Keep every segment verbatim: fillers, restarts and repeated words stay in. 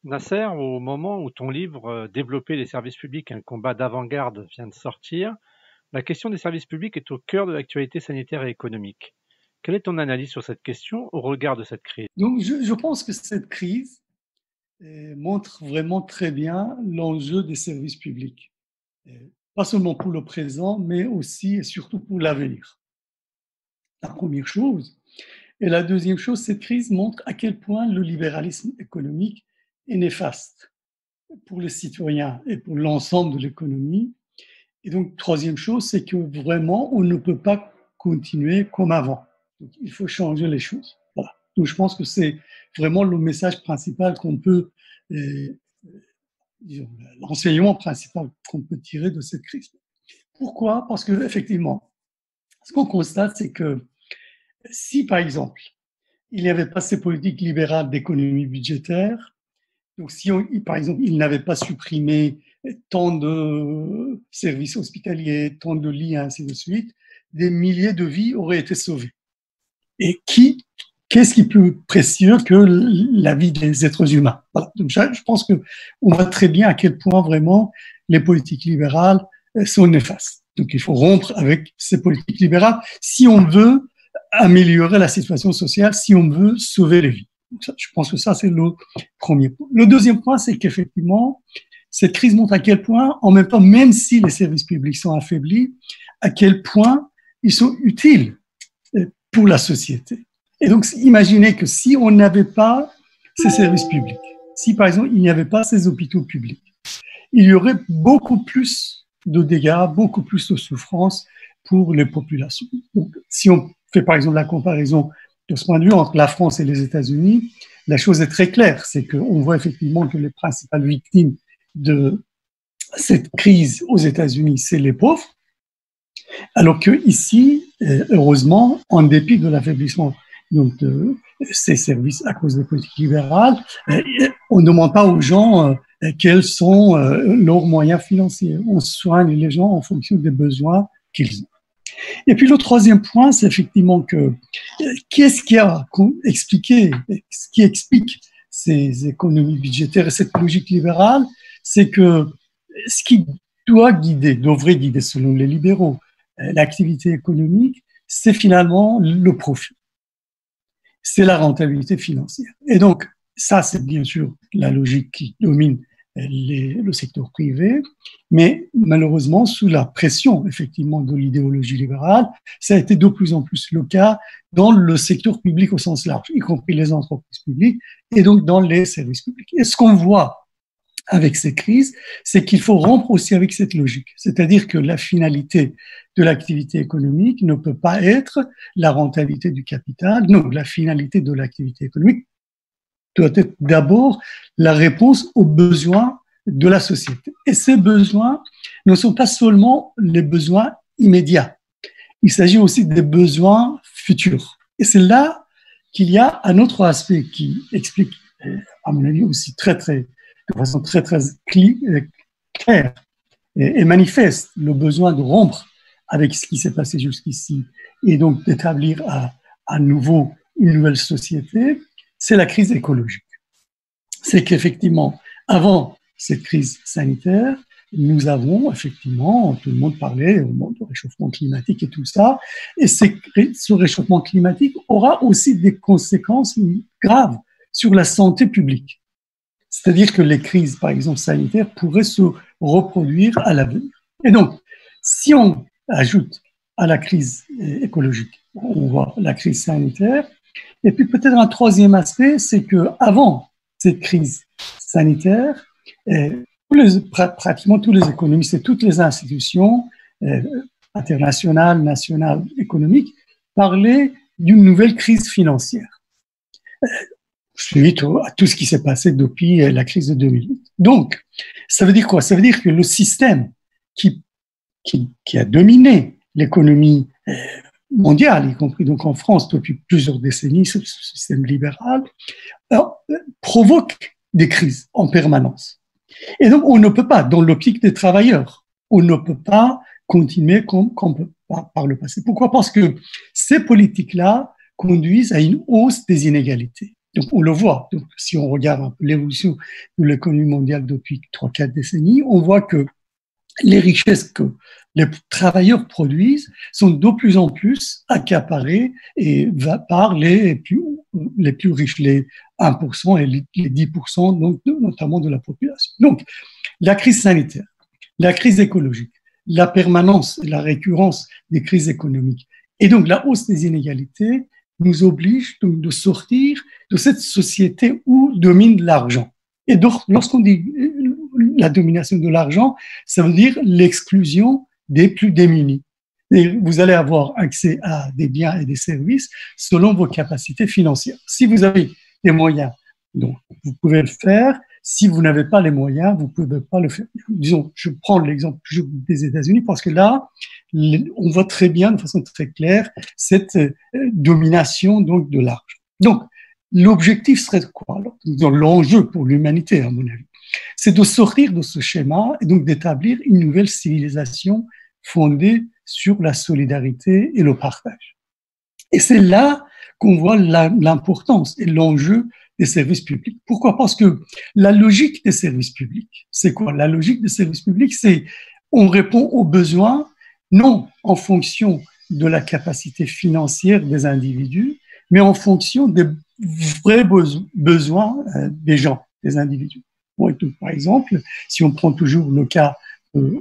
Nasser, au moment où ton livre euh, Développer les services publics, un combat d'avant-garde vient de sortir, la question des services publics est au cœur de l'actualité sanitaire et économique. Quelle est ton analyse sur cette question au regard de cette crise? Donc, je, je pense que cette crise euh, montre vraiment très bien l'enjeu des services publics, euh, pas seulement pour le présent, mais aussi et surtout pour l'avenir. La première chose. Et la deuxième chose, cette crise montre à quel point le libéralisme économique est néfaste pour les citoyens et pour l'ensemble de l'économie. Et donc, troisième chose, c'est que vraiment, on ne peut pas continuer comme avant. Donc, il faut changer les choses. Voilà. Donc, je pense que c'est vraiment le message principal qu'on peut, euh, disons, l'enseignement principal qu'on peut tirer de cette crise. Pourquoi? Parce que effectivement, ce qu'on constate, c'est que si, par exemple, il n'y avait pas ces politiques libérales d'économie budgétaire, donc si, on, par exemple, il n'avait pas supprimé tant de services hospitaliers, tant de lits, ainsi de suite, des milliers de vies auraient été sauvées. Et qui, qu'est-ce qui est plus précieux que la vie des êtres humains? Voilà. Donc, je pense qu'on voit très bien à quel point vraiment les politiques libérales sont néfastes. Donc, il faut rompre avec ces politiques libérales si on veut améliorer la situation sociale, si on veut sauver les vies. Donc ça, je pense que ça, c'est le premier point. Le deuxième point, c'est qu'effectivement, cette crise montre à quel point, en même temps, même si les services publics sont affaiblis, à quel point ils sont utiles pour la société. Et donc, imaginez que si on n'avait pas ces services publics, si par exemple, il n'y avait pas ces hôpitaux publics, il y aurait beaucoup plus de dégâts, beaucoup plus de souffrances pour les populations. Donc, si on fait par exemple la comparaison de ce point de vue entre la France et les États-Unis, la chose est très claire, c'est qu'on voit effectivement que les principales victimes de cette crise aux États-Unis, c'est les pauvres, alors qu'ici, heureusement, en dépit de l'affaiblissement donc de ces services à cause des politiques libérales, on ne demande pas aux gens quels sont leurs moyens financiers. On soigne les gens en fonction des besoins qu'ils ont. Et puis le troisième point, c'est effectivement que qu'est-ce qui a expliqué, ce qui explique ces économies budgétaires et cette logique libérale, c'est que ce qui doit guider, devrait guider selon les libéraux, l'activité économique, c'est finalement le profit. C'est la rentabilité financière. Et donc, ça, c'est bien sûr la logique qui domine les, le secteur privé, mais malheureusement, sous la pression, effectivement, de l'idéologie libérale, ça a été de plus en plus le cas dans le secteur public au sens large, y compris les entreprises publiques, et donc dans les services publics. Et ce qu'on voit avec ces crises, c'est qu'il faut rompre aussi avec cette logique. C'est-à-dire que la finalité de l'activité économique ne peut pas être la rentabilité du capital. Non, la finalité de l'activité économique doit être d'abord la réponse aux besoins de la société. Et ces besoins ne sont pas seulement les besoins immédiats. Il s'agit aussi des besoins futurs. Et c'est là qu'il y a un autre aspect qui explique, à mon avis aussi très, très, de façon très, très claire et manifeste le besoin de rompre avec ce qui s'est passé jusqu'ici et donc d'établir à, à nouveau une nouvelle société, c'est la crise écologique. C'est qu'effectivement, avant cette crise sanitaire, nous avons effectivement, tout le monde parlait au monde de réchauffement climatique et tout ça, et ce réchauffement climatique aura aussi des conséquences graves sur la santé publique. C'est-à-dire que les crises, par exemple sanitaires, pourraient se reproduire à l'avenir. Et donc, si on ajoute à la crise écologique, on voit la crise sanitaire, et puis peut-être un troisième aspect, c'est qu'avant cette crise sanitaire, tous les, pratiquement tous les économistes et toutes les institutions euh, internationales, nationales, économiques parlaient d'une nouvelle crise financière, euh, suite à tout ce qui s'est passé depuis la crise de deux mille huit. Donc, ça veut dire quoi? Ça veut dire que le système qui, qui, qui a dominé l'économie euh, mondiale, y compris donc en France depuis plusieurs décennies, ce système libéral, alors, provoque des crises en permanence. Et donc, on ne peut pas, dans l'optique des travailleurs, on ne peut pas continuer comme, comme peut pas par le passé. Pourquoi? Parce que ces politiques-là conduisent à une hausse des inégalités. Donc, on le voit. Donc, si on regarde un peu l'évolution de l'économie mondiale depuis trois, quatre décennies, on voit que les richesses que les travailleurs produisent sont de plus en plus accaparées et va par les plus, les plus riches, les un pour cent et les dix pour cent, donc, notamment de la population. Donc, la crise sanitaire, la crise écologique, la permanence et la récurrence des crises économiques et donc la hausse des inégalités nous oblige donc de sortir de cette société où domine l'argent. Et donc, lorsqu'on dit la domination de l'argent, ça veut dire l'exclusion des plus démunis. Et vous allez avoir accès à des biens et des services selon vos capacités financières. Si vous avez les moyens, donc vous pouvez le faire. Si vous n'avez pas les moyens, vous ne pouvez pas le faire. Disons, je prends l'exemple des États-Unis parce que là, on voit très bien, de façon très claire, cette domination donc de l'argent. Donc, l'objectif serait quoi? L'enjeu pour l'humanité, à mon avis, c'est de sortir de ce schéma et donc d'établir une nouvelle civilisation fondée sur la solidarité et le partage. Et c'est là qu'on voit l'importance et l'enjeu des services publics. Pourquoi? Parce que la logique des services publics, c'est quoi? La logique des services publics, c'est on répond aux besoins, non en fonction de la capacité financière des individus, mais en fonction des vrais besoins des gens, des individus. Bon, par exemple, si on prend toujours le cas de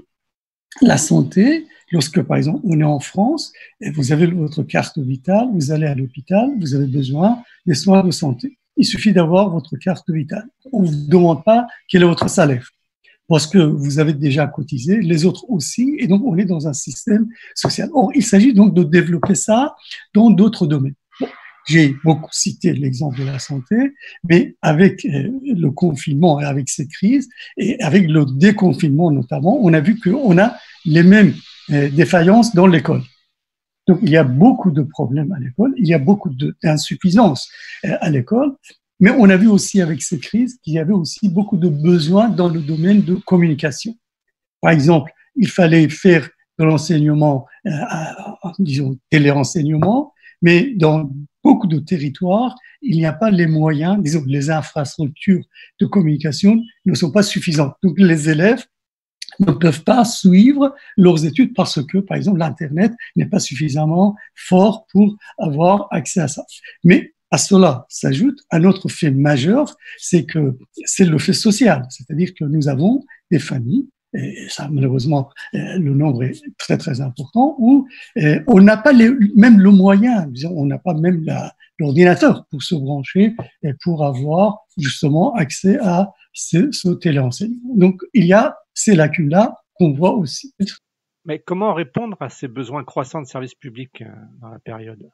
la santé, lorsque, par exemple, on est en France et vous avez votre carte vitale, vous allez à l'hôpital, vous avez besoin des soins de santé. Il suffit d'avoir votre carte vitale. On ne vous demande pas quel est votre salaire parce que vous avez déjà cotisé, les autres aussi, et donc on est dans un système social. Or, il s'agit donc de développer ça dans d'autres domaines. Bon, j'ai beaucoup cité l'exemple de la santé, mais avec le confinement et avec ces crises, et avec le déconfinement notamment, on a vu qu'on a les mêmes défaillances dans l'école. Donc, il y a beaucoup de problèmes à l'école, il y a beaucoup d'insuffisances à l'école, mais on a vu aussi avec ces crises qu'il y avait aussi beaucoup de besoins dans le domaine de communication. Par exemple, il fallait faire de l'enseignement, euh, disons, télérenseignement, mais dans beaucoup de territoires, il n'y a pas les moyens, disons, les infrastructures de communication ne sont pas suffisantes. Donc, les élèves ne peuvent pas suivre leurs études parce que, par exemple, l'Internet n'est pas suffisamment fort pour avoir accès à ça. Mais à cela s'ajoute un autre fait majeur, c'est que c'est le fait social, c'est-à-dire que nous avons des familles, et ça malheureusement le nombre est très très important, où on n'a pas les, même le moyen, on n'a pas même la, l'ordinateur pour se brancher et pour avoir justement accès à ce, ce téléenseignement. Donc il y a ces lacunes-là qu'on voit aussi. Mais comment répondre à ces besoins croissants de services publics dans la période?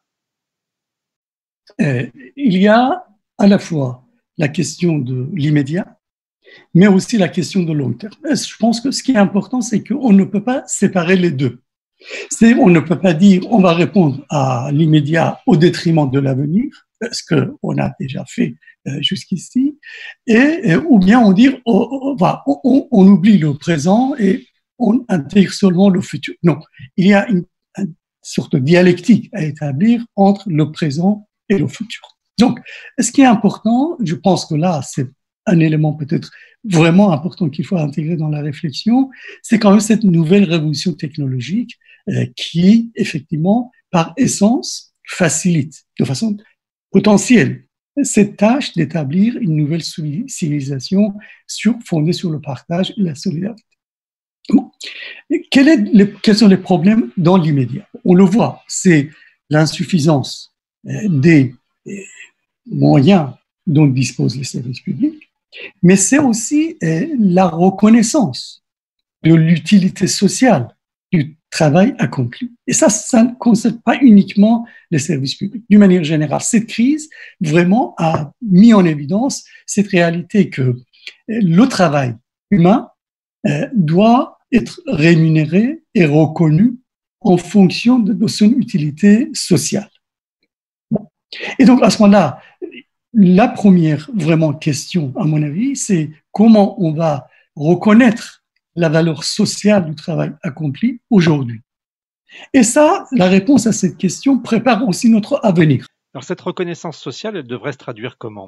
Euh, il y a à la fois la question de l'immédiat, mais aussi la question de long terme. Je pense que ce qui est important, c'est qu'on ne peut pas séparer les deux. C'est, on ne peut pas dire on va répondre à l'immédiat au détriment de l'avenir, ce qu'on a déjà fait euh, jusqu'ici, et, ou bien on dit oh, oh, on, on oublie le présent et on intègre seulement le futur. Non, il y a une, une sorte de dialectique à établir entre le présent et le futur. Donc, ce qui est important, je pense que là, c'est un élément peut-être vraiment important qu'il faut intégrer dans la réflexion, c'est quand même cette nouvelle révolution technologique euh, qui, effectivement, par essence, facilite de façon potentielle cette tâche d'établir une nouvelle civilisation sur, fondée sur le partage et la solidarité. Bon. Quel est les, quels sont les problèmes dans l'immédiat? On le voit, c'est l'insuffisance euh, des euh, moyens dont disposent les services publics, mais c'est aussi euh, la reconnaissance de l'utilité sociale du travail accompli. Et ça, ça ne concerne pas uniquement les services publics. D'une manière générale, cette crise vraiment a mis en évidence cette réalité que euh, le travail humain euh, doit être rémunéré et reconnu en fonction de, de son utilité sociale. Bon. Et donc, à ce moment-là, la première vraiment question, à mon avis, c'est comment on va reconnaître la valeur sociale du travail accompli aujourd'hui. Et ça, la réponse à cette question prépare aussi notre avenir. Alors cette reconnaissance sociale, elle devrait se traduire comment?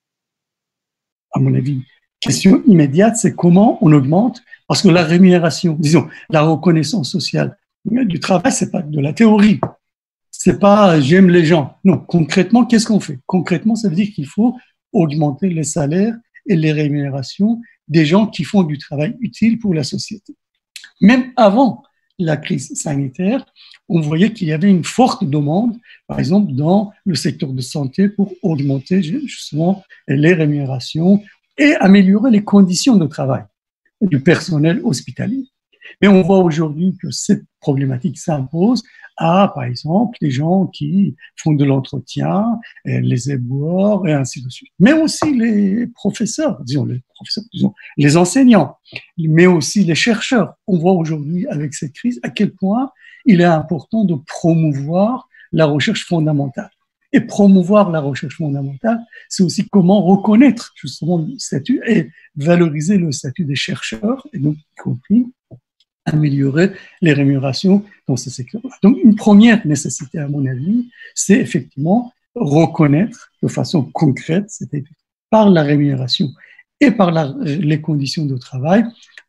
À mon avis, question immédiate, c'est comment on augmente, parce que la rémunération, disons, la reconnaissance sociale du travail, c'est pas de la théorie. C'est pas j'aime les gens. Non, concrètement, qu'est-ce qu'on fait? Concrètement, ça veut dire qu'il faut augmenter les salaires et les rémunérations des gens qui font du travail utile pour la société. Même avant la crise sanitaire, on voyait qu'il y avait une forte demande, par exemple, dans le secteur de santé pour augmenter justement les rémunérations et améliorer les conditions de travail du personnel hospitalier. Mais on voit aujourd'hui que cette problématique s'impose à, par exemple, les gens qui font de l'entretien, les éboueurs et ainsi de suite. Mais aussi les professeurs, disons les professeurs, disons les enseignants, mais aussi les chercheurs. On voit aujourd'hui avec cette crise à quel point il est important de promouvoir la recherche fondamentale. Et promouvoir la recherche fondamentale, c'est aussi comment reconnaître justement le statut et valoriser le statut des chercheurs, et donc y compris améliorer les rémunérations dans ce secteur-là. Donc, une première nécessité, à mon avis, c'est effectivement reconnaître de façon concrète, c'est-à-dire par la rémunération et par la, les conditions de travail,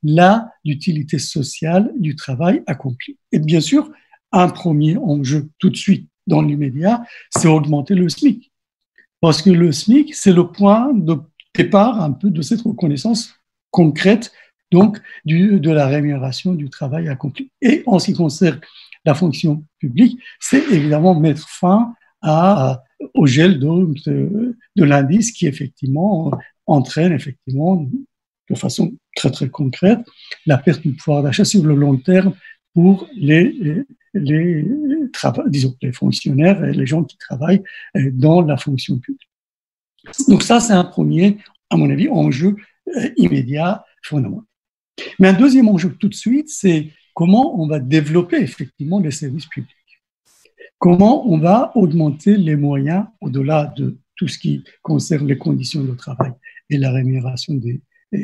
la l'utilité sociale du travail accompli. Et bien sûr, un premier enjeu tout de suite dans l'immédiat, c'est augmenter le SMIC. Parce que le SMIC, c'est le point de départ un peu de cette reconnaissance concrète donc du, de la rémunération du travail accompli. Et en ce qui concerne la fonction publique, c'est évidemment mettre fin à, au gel de, de, de l'indice qui effectivement entraîne effectivement de façon très très concrète la perte du pouvoir d'achat sur le long terme pour les, les, les, disons, les fonctionnaires et les gens qui travaillent dans la fonction publique. Donc ça, c'est un premier, à mon avis, enjeu immédiat, fondamental. Mais un deuxième enjeu tout de suite, c'est comment on va développer effectivement les services publics. Comment on va augmenter les moyens au-delà de tout ce qui concerne les conditions de travail et la rémunération des,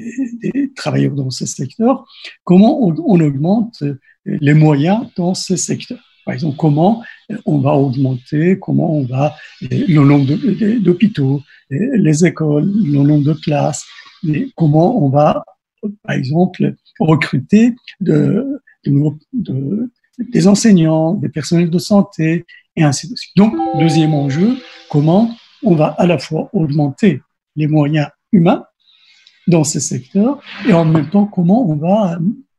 des travailleurs dans ce secteur. Comment on, on augmente les moyens dans ce secteur. Par exemple, comment on va augmenter, comment on va, le nombre d'hôpitaux, les écoles, le nombre de classes, et comment on va, par exemple, recruter de, de, de, des enseignants, des personnels de santé, et ainsi de suite. Donc, deuxième enjeu, comment on va à la fois augmenter les moyens humains dans ces secteurs et en même temps, comment on va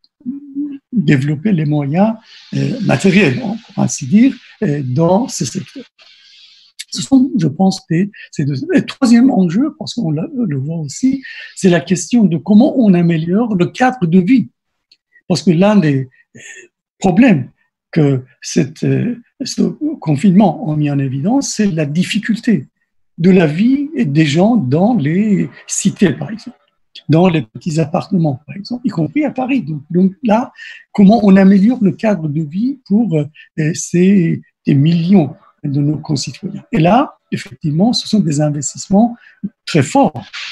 développer les moyens euh, matériels, pour ainsi dire, euh, dans ces secteurs. Ce sont, je pense, des, ces deux. Et troisième enjeu, parce qu'on le voit aussi, c'est la question de comment on améliore le cadre de vie. Parce que l'un des problèmes que cette, ce confinement a mis en évidence, c'est la difficulté de la vie des gens dans les cités, par exemple, dans les petits appartements, par exemple, y compris à Paris. Donc, donc là, comment on améliore le cadre de vie pour euh, ces des millions de nos concitoyens. Et là, effectivement, ce sont des investissements très forts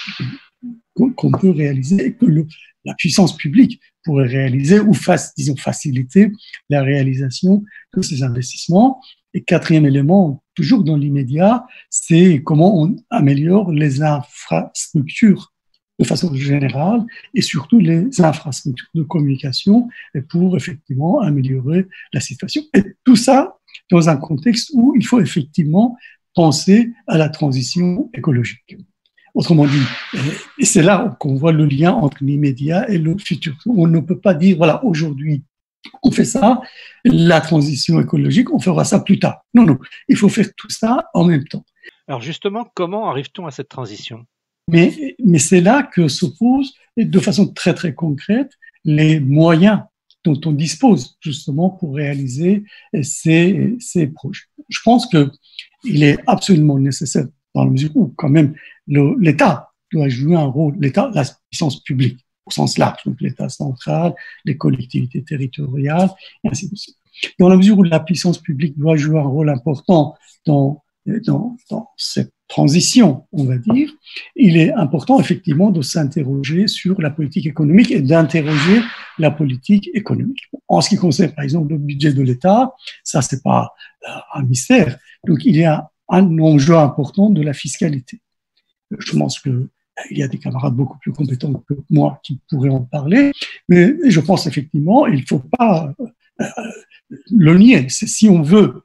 qu'on peut réaliser et que le, la puissance publique pourrait réaliser ou fasse, disons, faciliter la réalisation de ces investissements. Et quatrième élément, toujours dans l'immédiat, c'est comment on améliore les infrastructures de façon générale et surtout les infrastructures de communication pour effectivement améliorer la situation. Et tout ça dans un contexte où il faut effectivement penser à la transition écologique. Autrement dit, et c'est là qu'on voit le lien entre l'immédiat et le futur. On ne peut pas dire, voilà, aujourd'hui, on fait ça, la transition écologique, on fera ça plus tard. Non, non, il faut faire tout ça en même temps. Alors justement, comment arrive-t-on à cette transition ? Mais, mais c'est là que se posent, de façon très très concrète, les moyens dont on dispose justement pour réaliser ces, ces projets. Je pense qu'il est absolument nécessaire, dans la mesure où quand même le, l'État doit jouer un rôle, l'État, la puissance publique au sens large, donc l'État central, les collectivités territoriales, et ainsi de suite. Dans la mesure où la puissance publique doit jouer un rôle important dans, dans, dans cette transition, on va dire, il est important effectivement de s'interroger sur la politique économique et d'interroger la politique économique. En ce qui concerne par exemple le budget de l'État, ça c'est pas un mystère. Donc il y a un enjeu important de la fiscalité. Je pense qu'il y a des camarades beaucoup plus compétents que moi qui pourraient en parler, mais je pense effectivement il ne faut pas euh, le nier. C'est, si on veut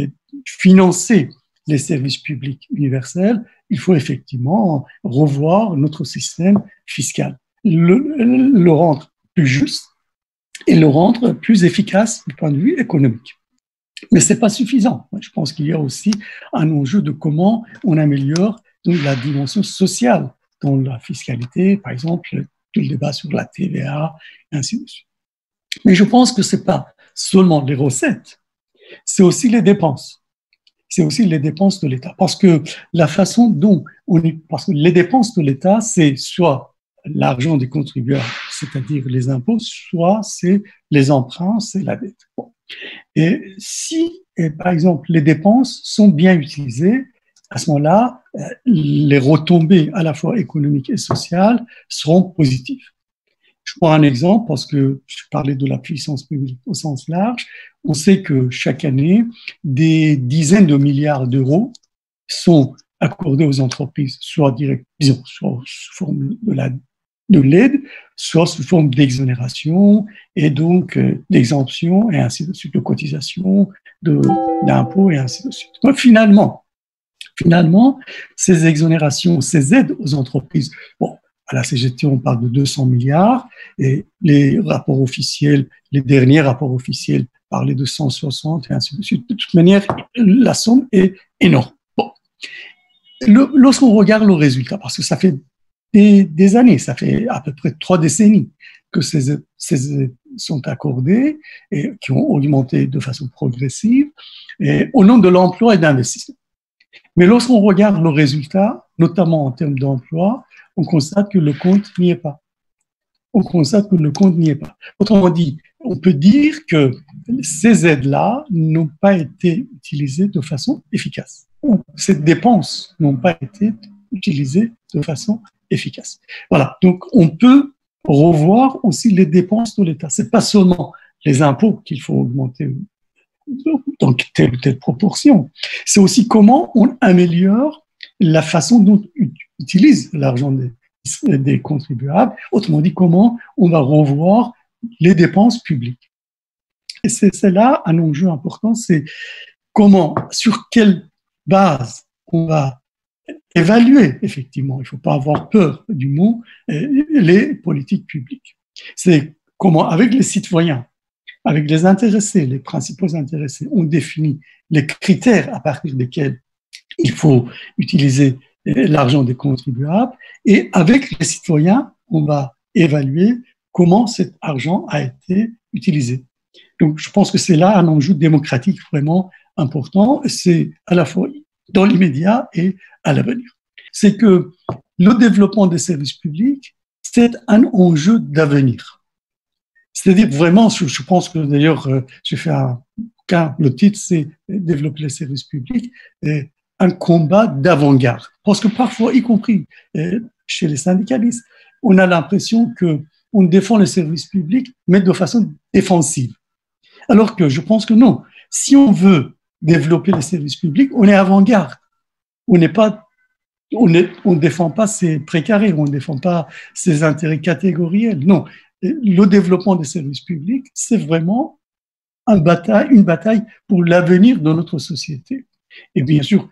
financer les services publics universels, il faut effectivement revoir notre système fiscal, le, le rendre plus juste et le rendre plus efficace du point de vue économique. Mais ce n'est pas suffisant. Je pense qu'il y a aussi un enjeu de comment on améliore donc, la dimension sociale dans la fiscalité, par exemple, tout le débat sur la T V A, et ainsi de suite. Mais je pense que ce n'est pas seulement les recettes, c'est aussi les dépenses. C'est aussi les dépenses de l'État. Parce que la façon dont on est, parce que les dépenses de l'État, c'est soit l'argent des contribuables, c'est-à-dire les impôts, soit c'est les emprunts, c'est la dette. Bon. Et si, et par exemple, les dépenses sont bien utilisées, à ce moment-là, les retombées à la fois économiques et sociales seront positives. Je prends un exemple parce que je parlais de la puissance publique au sens large. On sait que chaque année, des dizaines de milliards d'euros sont accordés aux entreprises, soit direct, disons, soit sous forme de la de l'aide, soit sous forme d'exonération et donc euh, d'exemption et ainsi de suite, de cotisation, de, d'impôts et ainsi de suite. Donc, finalement, finalement, ces exonérations, ces aides aux entreprises, bon, à la C G T, on parle de deux cents milliards et les rapports officiels, les derniers rapports officiels parlaient de cent soixante et ainsi de suite. De toute manière, la somme est énorme. Bon. Le, lorsqu'on regarde le résultat, parce que ça fait Des, des années, ça fait à peu près trois décennies que ces, ces aides sont accordées et qui ont augmenté de façon progressive et au nom de l'emploi et d'investissement. Mais lorsqu'on regarde le résultat, notamment en termes d'emploi, on constate que le compte n'y est pas. On constate que le compte n'y est pas. Autrement dit, on peut dire que ces aides-là n'ont pas été utilisées de façon efficace. Ces dépenses n'ont pas été utilisées de façon efficace. Voilà, donc on peut revoir aussi les dépenses de l'État. Ce n'est pas seulement les impôts qu'il faut augmenter dans telle ou telle proportion, c'est aussi comment on améliore la façon dont on utilise l'argent des, des contribuables, autrement dit, comment on va revoir les dépenses publiques. Et c'est, c'est là un enjeu important, c'est comment, sur quelle base on va évaluer, effectivement, il ne faut pas avoir peur du mot, les politiques publiques. C'est comment, avec les citoyens, avec les intéressés, les principaux intéressés, on définit les critères à partir desquels il faut utiliser l'argent des contribuables et avec les citoyens, on va évaluer comment cet argent a été utilisé. Donc, je pense que c'est là un enjeu démocratique vraiment important. C'est à la fois dans l'immédiat et à l'avenir. C'est que le développement des services publics, c'est un enjeu d'avenir. C'est-à-dire vraiment, je pense que d'ailleurs, j'ai fait un bouquin, le titre c'est Développer les services publics, et un combat d'avant-garde. Parce que parfois, y compris chez les syndicalistes, on a l'impression qu'on défend les services publics, mais de façon défensive. Alors que je pense que non. Si on veut développer les services publics, on est avant-garde. On n'est pas, on ne on défend pas ses précarés, on ne défend pas ses intérêts catégoriels. Non, le développement des services publics, c'est vraiment un bataille, une bataille pour l'avenir de notre société. Et bien sûr,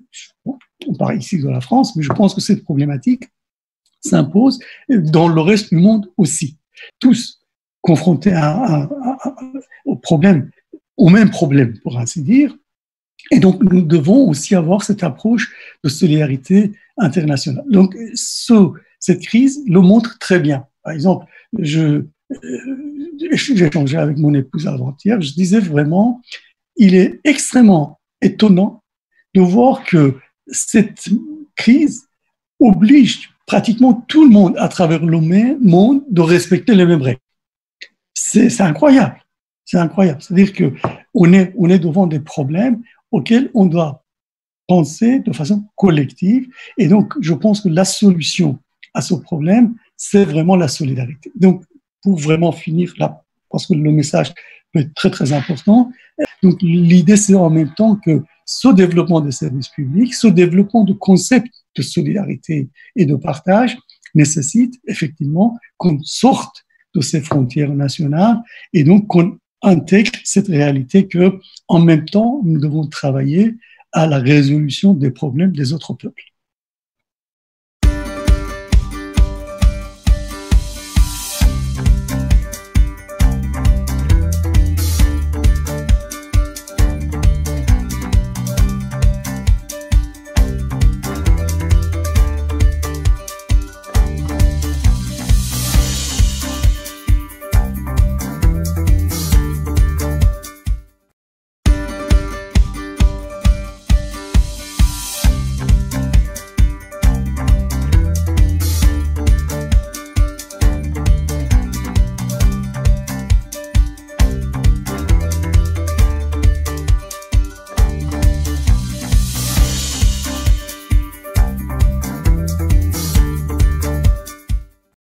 on parle ici de la France, mais je pense que cette problématique s'impose dans le reste du monde aussi. Tous confrontés à, à, à, au problème, au même problème, pour ainsi dire. Et donc, nous devons aussi avoir cette approche de solidarité internationale. Donc, ce, cette crise le montre très bien. Par exemple, je, euh, j'ai échangé avec mon épouse avant-hier, je disais vraiment, il est extrêmement étonnant de voir que cette crise oblige pratiquement tout le monde à travers le monde de respecter les mêmes règles. C'est, c'est incroyable. C'est incroyable. C'est-à-dire qu'on est, on est devant des problèmes auxquels on doit penser de façon collective. Et donc, je pense que la solution à ce problème, c'est vraiment la solidarité. Donc, pour vraiment finir là, parce que le message peut être très, très important, donc l'idée, c'est en même temps que ce développement des services publics, ce développement de concepts de solidarité et de partage nécessite effectivement qu'on sorte de ces frontières nationales et donc qu'on intègre cette réalité que, en même temps, nous devons travailler à la résolution des problèmes des autres peuples.